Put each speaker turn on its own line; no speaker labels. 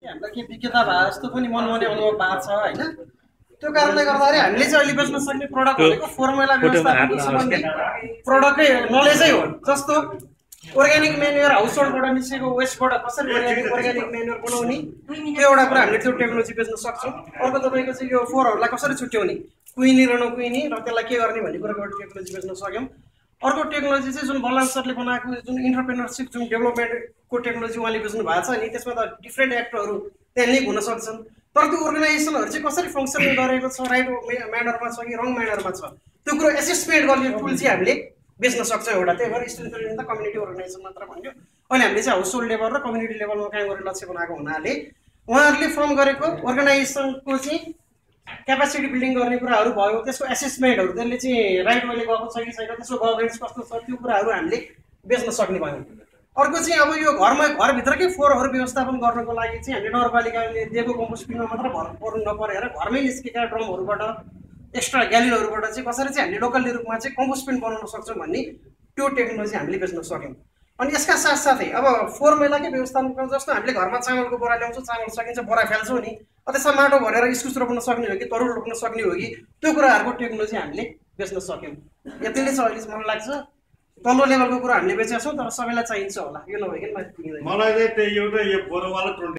हामीलाई के विक्रेता भए जस्तो पनि मनमने अनुभव भएको छ हैन। त्यो कारणले गर्दाखेरि हामीले चाहिँ अहिले बेच्न सक्ने प्रडक्ट भनेको फर्मुला व्यवस्थापन सम्बन्धी प्रडक्टकै नलेजै हो। जस्तो अर्ग्यानिक म्यानुअर हाउसहोल्डबाट निस्केको वेस्टबाट कसरी अर्ग्यानिक म्यानुअर बनाउने त्यो एउटा कुरा हामीले त्यो टेक्नोलोजी बेच्न सक्छौँ। अर्को तपाईँको चाहिँ यो फोहोरहरूलाई कसरी छुट्याउने, कुहिने र नकुहिने र त्यसलाई के गर्ने भन्ने कुराको एउटा टेक्नोलोजी बेच्न सक्यौँ। अर्को टेक्नोलोजी चाहिँ जुन बलराम सरले बनाएको जुन इन्टरप्रेनरसिप जुन डेभलपमेन्टको टेक्नोलोजी उहाँले बुझ्नु भएको छ नि, त्यसमा त डिफ्रेन्ट एक्टरहरू त्यहाँ लिङ्क हुन सक्छन्। तर त्यो अर्गनाइजेसनहरू चाहिँ कसरी फङ्सनिङ गरेको छ, राइट म्यानरमा छ कि रङ म्यानरमा छ, त्यो कुरो एसेसमेन्ट गर्ने टुल चाहिँ हामीले बेच्न सक्छौँ एउटा। त्यही भएर स्ट्रेन्थ त कम्युनिटी अर्गनाइजेसन मात्र भन्यो। अहिले हामीले चाहिँ हाउस होल्ड लेभल र कम्युनिटी लेभलमा काम गर्ने लक्ष्य बनाएको हुनाले उहाँहरूले फर्म गरेको अर्गनाइजेसनको चाहिँ क्यापासिटी बिल्डिङ गर्ने कुराहरू भयो, त्यसको एसेसमेन्टहरू त्यसले चाहिँ राइट वेले गएको छ कि छैन, त्यसको गभर्नेन्स कस्तो छ, त्यो कुराहरू हामीले बेच्न सक्ने भयौँ। अर्को चाहिँ अब यो घरभित्रकै फोहोरहरू व्यवस्थापन गर्नको लागि चाहिँ हामीले नगरपालिकाले दिएको कम्पोस्टिङमा मात्र भर पर्नु नपरेर घरमै निस्केका ड्रमहरूबाट एक्स्ट्रा ग्यालिनहरूबाट चाहिँ कसरी चाहिँ हामीले लोकल रूपमा चाहिँ कम्पोस्टिङ बनाउन सक्छौँ भन्ने त्यो टेक्नोलोजी हामीले बेच्न सक्यौँ। अनि यसका साथसाथै अब फोहोर मैलाकै व्यवस्थापन जस्तो हामीले घरमा चामलको बोरा ल्याउँछौँ, चामल सकिन्छ बोरा फाल्छौँ नि, त्यसमा माटो भरेर इस्कुस रोप्न सक्ने हो कि तरुल रोप्न सक्ने हो कि, त्यो कुराहरूको टेक्नोलोजी हामीले बेच्न सक्यौँ। यति नै छ अहिले मलाई लाग्छ। तल्लो लेभलको कुरा हामीले बेचेका छौँ, तर सबैलाई चाहिन्छ होला, यो नभइकन माथि पुग्दैन।
मलाई चाहिँ त्यही एउटा यो बोरावाला